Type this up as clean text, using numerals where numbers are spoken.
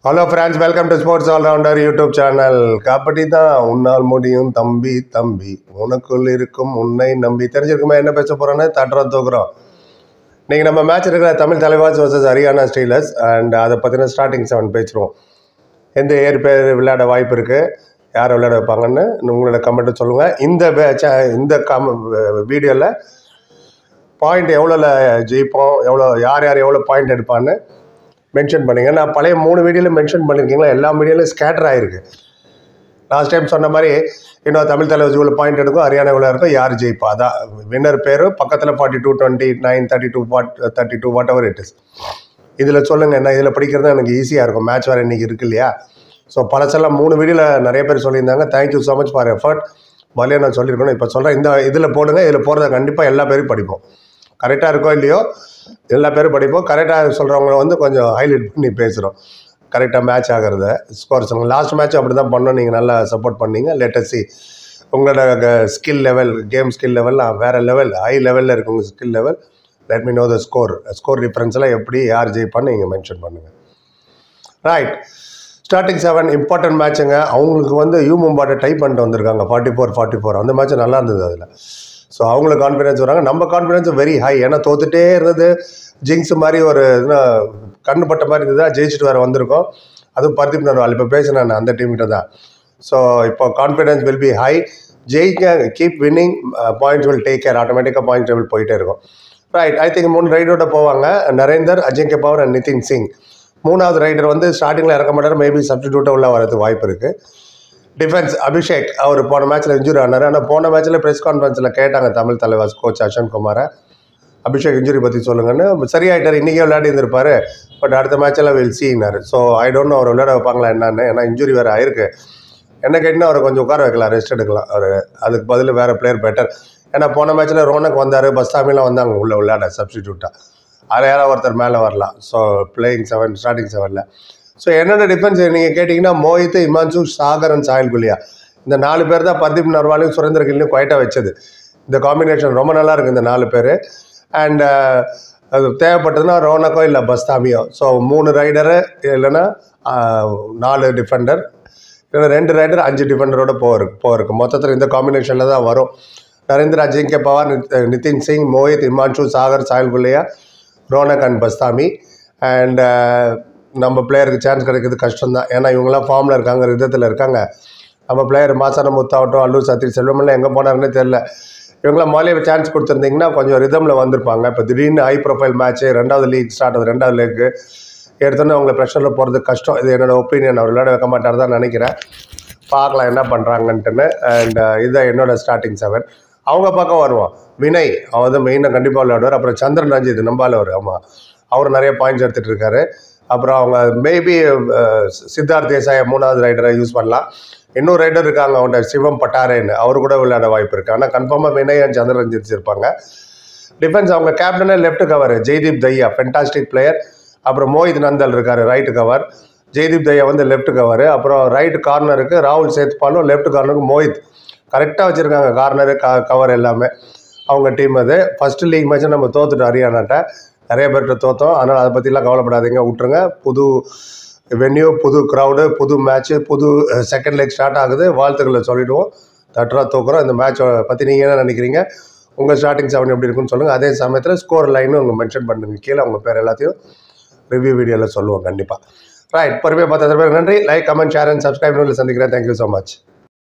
Hello friends, welcome to sports all rounder YouTube channel. Kabaddi தான் உன்னால் முடியும் தம்பி தம்பி, உனக்குள் இருக்கும் உன்னை நம்பி. தெரிஞ்சிருக்குமா என்ன பேச போகிறோன்னு? தட்டுறோம் தூக்குறோம். நீங்கள் நம்ம மேட்ச் இருக்கிற Tamil Thalaivas versus Haryana Steelers and அதை பற்றின ஸ்டார்டிங் 7 பேசுகிறோம். எந்த பேர் விளையாட வாய்ப்பு இருக்குது, யார் விளையாட வைப்பாங்கன்னு உங்களோட கமெண்ட்டு சொல்லுங்கள். இந்த வீடியோவில் பாயிண்ட் எவ்வளோல ஜெயிப்போம், யார் எவ்வளோ பாயிண்ட் எடுப்பான்னு மென்ஷன் பண்ணிங்க. நான் பழைய 3 வீடியோவில் மென்ஷன் பண்ணியிருக்கீங்களா? எல்லா வீடியோலையும் ஸ்கேட்டர் ஆகிருக்கு. லாஸ்ட் டைம் சொன்ன மாதிரி இன்னும் தமிழ் தலைவர் இவ்வளோ பாயிண்ட் எடுக்கும், ஹரியானா இவ்வளோ இருக்கும், யார் ஜெயிப்பா அதான் வின்னர் பேர். பக்கத்தில் 42, 29, 32 வாட் எவர் இட் இஸ். இதில் சொல்லுங்கள், என்ன இதில் படிக்கிறது எனக்கு ஈஸியாக இருக்கும். மேட்ச் வேறு இன்றைக்கி இருக்கு இல்லையா? ஸோ பழசெல்லாம் 3 வீடியோவில் நிறைய பேர் சொல்லியிருந்தாங்க. Thank you so much for effort. மலையாக நான் சொல்லியிருக்கணும். இப்போ சொல்கிறேன், இதில் போடுங்க. இதில் போகிறத கண்டிப்பாக எல்லா பேரும் படிப்போம். கரெக்டாக இருக்கோ இல்லையோ எல்லா பேரும் படிப்போம். கரெக்டாக சொல்கிறவங்கள கொஞ்சம் ஹைலைட் பண்ணி பேசுகிறோம். கரெக்டாக மேட்ச் ஆகிறத ஸ்கோர் சொல்லுங்கள். லாஸ்ட் மேட்ச் அப்படி தான் பண்ணோம். நீங்கள் நல்லா சப்போர்ட் பண்ணீங்க. லேட்டஸ்ட் உங்களோட ஸ்கில் லெவல், கேம் ஸ்கில் லெவல்லாம் வேறு லெவல், ஹை லெவலில் இருக்குது உங்கள் skill level. Let me know the score டிஃப்ரென்ஸ்லாம் எப்படி, யார் ஜெயிப்பான்னு நீங்கள் மென்ஷன் பண்ணுங்கள். ரைட், ஸ்டார்டிங் 7 இம்பார்ட்டன்ட் மேட்சுங்க. அவங்களுக்கு யூ மும்பாட்டை டைப் பண்ணிட்டு வந்திருக்காங்க 44. அந்த மேட்ச் நல்லா இருந்தது. அதில் ஸோ அவங்களுக்கு கான்ஃபிடன்ஸ் வராங்க. நம்ம கான்ஃபிடன்ஸ் வெரி ஹை. ஏன்னா தோத்துட்டே இருந்தது ஜிங்ஸ் மாதிரி ஒரு கண்ணு பட்ட மாதிரி இருந்தது. ஜெயிச்சுட்டு வேறு வந்திருக்கோம். அதுவும் பர்தீப் நர்வால் இப்போ பேசினேன் அந்த டீம்கிட்ட தான். ஸோ இப்போ கான்ஃபிடன்ஸ் வில் பி ஹை. ஜெயிக்க, keep winning, points will take care. ஆட்டோமேட்டிக்காக பாயிண்ட் டேபிள் போயிட்டே இருக்கும். ரைட், ஐ திங்க் 3 ரைடரோட போவாங்க. நரேந்தர், அஜிங்கே பவர் அண்ட் நிதின் சிங். 3வது ரைடர் ஸ்டார்டிங்கில் இறக்க மாட்டார். மேபி சப்ஸ்டிடியூட்டாக உள்ள வரதுக்கு வாய்ப்பு இருக்குது. டிஃபென்ஸ் அபிஷேக், அவர் போன மேட்ச்சில் இன்ஜுரி ஆனார். ஆனால் போன மேட்ச்சில் ப்ரெஸ் கான்ஃபரன்ஸில் கேட்டாங்க தமிழ் தலைவாஸ் கோச் அஸ்வன் குமாரை, அபிஷேக் இன்ஜுரி பற்றி சொல்லுங்கன்னு. சரியாயிட்டார், இன்றைக்கே விளையாடி இருந்திருப்பார். பட் அடுத்த மேட்சில் வில் சீனார். ஸோ ஐ டோன்ட் நோ அவர் விளையாட வைப்பாங்களா என்னன்னு. ஏன்னா இன்ஜுரி வேறு ஆயிருக்கு. என்ன கேட்டிங்கன்னா அவரை கொஞ்சம் உட்கார வைக்கலாம், ரெஸ்ட் எடுக்கலாம். அவர் அதுக்கு பதில் வேறு பிளேயர் பெட்டர். ஏன்னா போன மேட்ச்சில் ரோனக் வந்தார், பஸ்தாமிலாம் வந்தாங்க உள்ளே விளையாட சப்ஸ்டிடியூட்டாக. அதில் யாராவது ஒருத்தர் மேலே வரலாம். ஸோ பிளேயிங் 7, ஸ்டார்டிங் 7ல். ஸோ என்னென்ன டிஃபென்ஸ் நீங்கள் கேட்டிங்கன்னா மோஹித், இமான்சு, சாகர் அண்ட் சாஹில் குலியா. இந்த 4 பேர் தான் பர்தீப் நர்வாலையும் சுரேந்தர் கில்லையும் குவைட்டாக வச்சது. இந்த காம்பினேஷன் ரொம்ப நல்லா இருக்குது, இந்த 4 பேர். அண்ட் அது தேவைப்பட்டதுன்னா ரோனக்கோ இல்லை பஸ்தாமியோ. ஸோ 3 ரைடரு இல்லைன்னா 4 டிஃபெண்டர், இல்லைன்னா 2 ரைடர் 5 டிஃபெண்டரோட போயிருக்கு. மொத்தத்தில் இந்த காம்பினேஷனில் தான் வரும். Narender, Ajinkya Pawar, Nitin Singh, Mohit, Himanshu, Sagar, Sahil Guliya, Ronak and Bastami. And நம்ம பிளேயருக்கு சான்ஸ் கிடைக்கிறது கஷ்டம் தான். ஏன்னா இவங்களாம் ஃபார்மில் இருக்காங்க, ரிதத்தில் இருக்காங்க. நம்ம பிளேயர் மாசான முத்தாவட்டும், அல்லூர் சத்ரி செல்வமெல்லாம் எங்கே போனாருன்னே தெரில. இவங்களாம் மாலையை சான்ஸ் கொடுத்துருந்தீங்கன்னா கொஞ்சம் ரிதமில் வந்திருப்பாங்க. இப்போ திடீர்னு ஹை ப்ரொஃபைல் மேட்ச்சு, 2வது லீக் ஸ்டார்ட் ஆகுது, 2வது லீக்கு எடுத்தோன்னே அவங்களை ப்ரெஷரில் போகிறது கஷ்டம். இது என்னோடய ஒப்பீனியன். அவர் விளையாட வைக்க மாட்டார் தான் நினைக்கிறேன். பார்க்கலாம் என்ன பண்ணுறாங்கன்ட்டுன்னு. அண்ட் இதுதான் என்னோடய ஸ்டார்டிங் 7. அவங்க பக்கம் வருவோம். வினய், அவர் மெயினாக கண்டிப்பாக விளையாடுவார். அப்புறம் சந்திரன் ரஞ்சித், நம்பால் ஆமாம், அவர் நிறைய பாயிண்ட்ஸ் எடுத்துகிட்டு இருக்காரு. அப்புறம் அவங்க மேபி சித்தார்த் தேசாயை 3வது ரைடரை யூஸ் பண்ணலாம். இன்னொரு ரைடர் இருக்காங்க அவங்க சிவம் பட்டாரேன்னு, அவர் கூட விளையாட வாய்ப்பு இருக்குது. ஆனால் கன்ஃபார்மாக வினய் அண்ட் சந்திரன் ரஞ்சித் இருப்பாங்க. டிஃபென்ஸ் அவங்க கேப்டனே left cover Jaideep Dahiya, fantastic player. அப்புறம் மோஹித் நந்தல் இருக்கார் right cover, Jaideep Dahiya left cover. அப்புறம் ரைட்டு கார்னருக்கு ராகுல் சேத்பாலும், லெஃப்ட் கார்னருக்கு மோஹித். கரெக்டாக வச்சுருக்காங்க கார்னரு கவர் எல்லாமே. அவங்க டீம் அது. ஃபஸ்ட்டு லீக் மேட்ச்சை நம்ம தோத்துட்டோம் ஹரியானாட்ட, நிறைய பேர்கிட்ட தோற்றோம். அதனால் அதை பற்றிலாம் கவலைப்படாதீங்க, விட்டுருங்க. புது வென்யூ, புது க்ரௌடு, புது மேட்ச்சு, புது செகண்ட் லெக் ஸ்டார்ட் ஆகுது. வாழ்த்துக்களை சொல்லிவிடுவோம். தட்டுறா தூக்குறோம். இந்த மேட்சை பற்றி நீங்கள் என்ன நினைக்கிறீங்க? உங்கள் ஸ்டார்டிங் 7 எப்படி இருக்குன்னு சொல்லுங்கள். அதே சமயத்தில் ஸ்கோர் லைனும் உங்கள் மென்ஷன் பண்ணுங்க கீழே. உங்கள் பேர் எல்லாத்தையும் ரிவ்யூ வீடியோவில் சொல்லுவோம் கண்டிப்பாக. ரைட், பொறுமையாக 10 பேர் நன்றி. Like, comment, share and subscribe சந்திக்கிறேன். Thank you so much.